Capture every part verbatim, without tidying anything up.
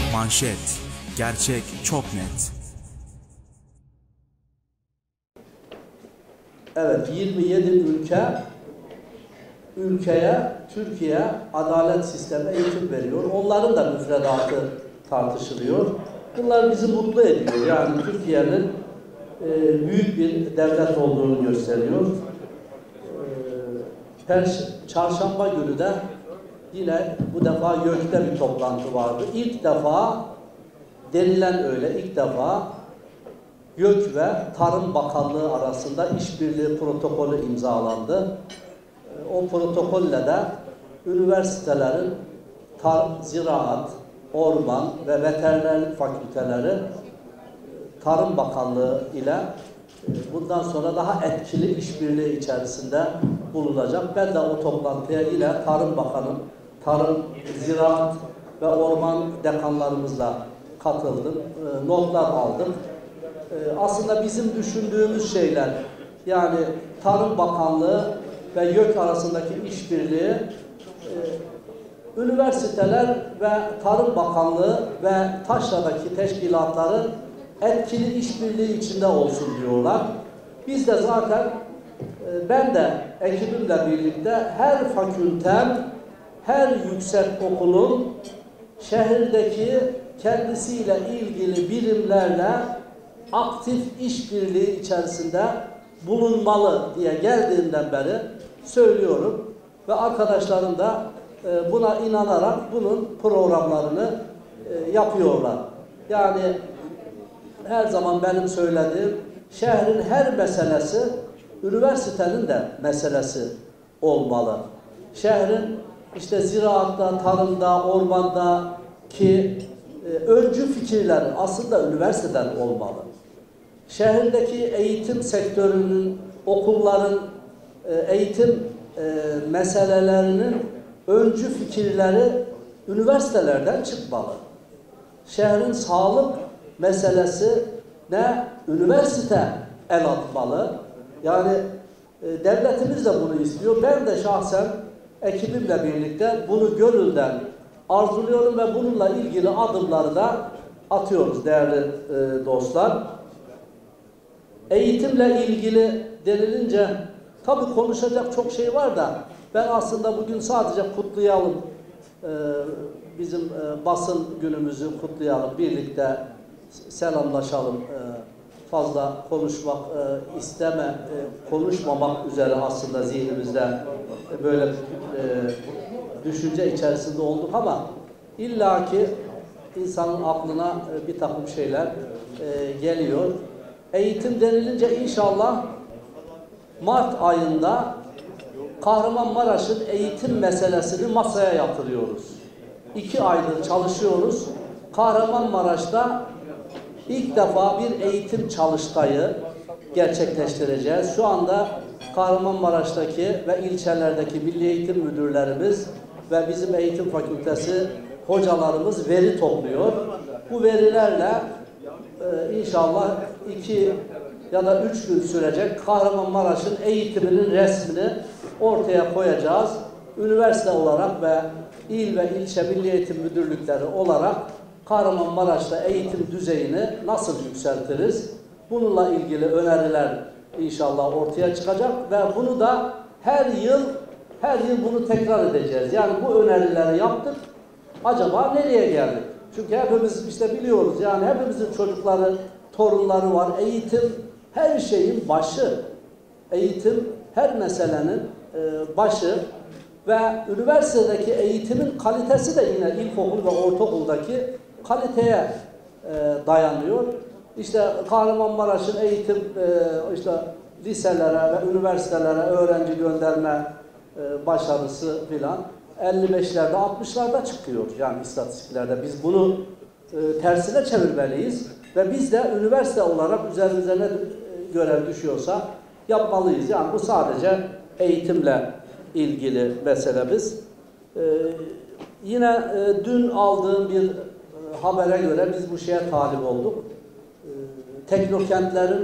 Manşet, gerçek çok net. Evet, yirmi yedi ülke ülkeye, Türkiye adalet sistemi eğitim veriyor. Onların da müfredatı tartışılıyor. Bunlar bizi mutlu ediyor. Yani Türkiye'nin e, büyük bir devlet olduğunu gösteriyor. E, Çarşamba günü de yine bu defa YÖK'te bir toplantı vardı. İlk defa denilen öyle, ilk defa YÖK ve Tarım Bakanlığı arasında işbirliği protokolü imzalandı. O protokolle de üniversitelerin tar ziraat, orman ve veterinerlik fakülteleri Tarım Bakanlığı ile bundan sonra daha etkili işbirliği içerisinde bulunacak. Ben de o toplantıya yine Tarım Bakanı, Tarım, Ziraat ve Orman dekanlarımızla katıldım. Notlar aldım. Aslında bizim düşündüğümüz şeyler, yani Tarım Bakanlığı ve YÖK arasındaki işbirliği, üniversiteler ve Tarım Bakanlığı ve taşradaki teşkilatların etkili işbirliği içinde olsun diyorlar. Biz de zaten, ben de ekibimle birlikte her fakültem, her yüksek okulun şehirdeki kendisiyle ilgili birimlerle aktif işbirliği içerisinde bulunmalı diye geldiğinden beri söylüyorum ve arkadaşlarım da buna inanarak bunun programlarını yapıyorlar. Yani her zaman benim söylediğim, şehrin her meselesi üniversitenin de meselesi olmalı. Şehrin işte ziraatta, tarımda, ormanda ki öncü fikirler aslında üniversiteden olmalı. Şehirdeki eğitim sektörünün, okulların eğitim meselelerinin öncü fikirleri üniversitelerden çıkmalı. Şehrin sağlık meselesi ne? Üniversite el atmalı. Yani devletimiz de bunu istiyor. Ben de şahsen ekibimle birlikte bunu gönülden arzuluyorum ve bununla ilgili adımları da atıyoruz değerli dostlar. Eğitimle ilgili denilince tabii konuşacak çok şey var da ben aslında bugün sadece kutlayalım, bizim basın günümüzü kutlayalım, birlikte selamlaşalım, fazla konuşmak isteme, konuşmamak üzere aslında zihnimizde böyle düşünce içerisinde olduk ama illaki insanın aklına bir takım şeyler geliyor. Eğitim denilince inşallah Mart ayında Kahramanmaraş'ın eğitim meselesini masaya yatırıyoruz. İki aydır çalışıyoruz. Kahramanmaraş'ta ilk defa bir eğitim çalıştayı gerçekleştireceğiz. Şu anda Kahramanmaraş'taki ve ilçelerdeki milli eğitim müdürlerimiz ve bizim eğitim fakültesi hocalarımız veri topluyor. Bu verilerle e, inşallah iki ya da üç gün sürecek Kahramanmaraş'ın eğitiminin resmini ortaya koyacağız. Üniversite olarak ve il ve ilçe milli eğitim müdürlükleri olarak Kahramanmaraş'ta eğitim düzeyini nasıl yükseltiriz? Bununla ilgili öneriler inşallah ortaya çıkacak ve bunu da her yıl her yıl bunu tekrar edeceğiz. Yani bu önerileri yaptık. Acaba nereye geldik? Çünkü hepimiz işte biliyoruz, yani hepimizin çocukları, torunları var. Eğitim her şeyin başı. Eğitim her meselenin başı ve üniversitedeki eğitimin kalitesi de yine ilkokul ve ortaokuldaki kaliteye dayanıyor. İşte Kahramanmaraş'ın eğitim işte liselere ve üniversitelere öğrenci gönderme başarısı filan elli beşlerde altmışlarda çıkıyor yani istatistiklerde. Biz bunu e, tersine çevirmeliyiz ve biz de üniversite olarak üzerimize ne görev düşüyorsa yapmalıyız. Yani bu sadece eğitimle ilgili meselemiz. E, yine e, dün aldığım bir e, habere göre biz bu şeye talip olduk. E, teknokentlerin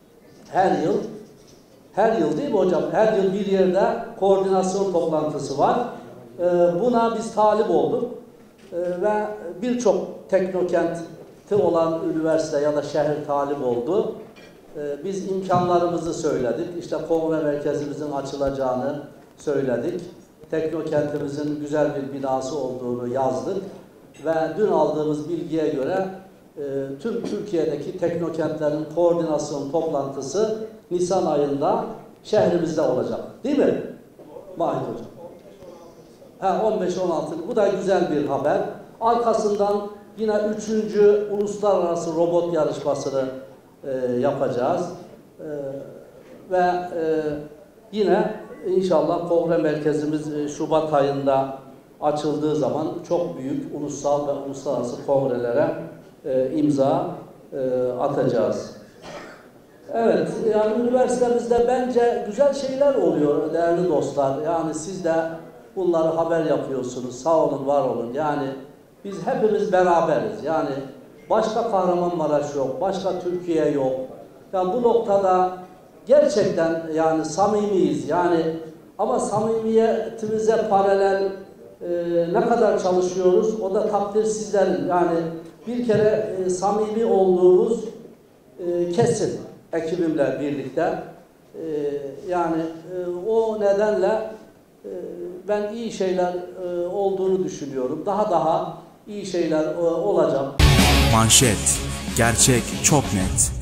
her yıl her yıl değil mi hocam? Her yıl bir yerde koordinasyon toplantısı var. Buna biz talip olduk. ve birçok teknokenti olan üniversite ya da şehir talip oldu. Biz imkanlarımızı söyledik. İşte kongre merkezimizin açılacağını söyledik. Teknokentimizin güzel bir binası olduğunu yazdık. Ve dün aldığımız bilgiye göre e, tüm Türkiye'deki teknokentlerin koordinasyon toplantısı Nisan ayında şehrimizde olacak. Değil mi? Mahit Hocam. Ha, on beş on altı. Bu da güzel bir haber. Arkasından yine üçüncü uluslararası robot yarışmasını e, yapacağız. E, ve e, yine inşallah kongre merkezimiz e, Şubat ayında açıldığı zaman çok büyük ulusal ve uluslararası kongrelere e, imza e, atacağız. Evet, yani üniversitemizde bence güzel şeyler oluyor değerli dostlar. Yani siz de bunları haber yapıyorsunuz. Sağ olun, var olun. Yani biz hepimiz beraberiz. Yani başka Kahramanmaraş yok, başka Türkiye yok. Yani bu noktada gerçekten yani samimiyiz. Yani ama samimiyetimize paralel e, ne kadar çalışıyoruz o da takdir sizlerin. Yani bir kere e, samimi olduğumuz e, kesin ekibimle birlikte. E, yani e, o nedenle e, ben iyi şeyler e, olduğunu düşünüyorum. Daha daha iyi şeyler e, olacak. Manşet. Gerçek çok net.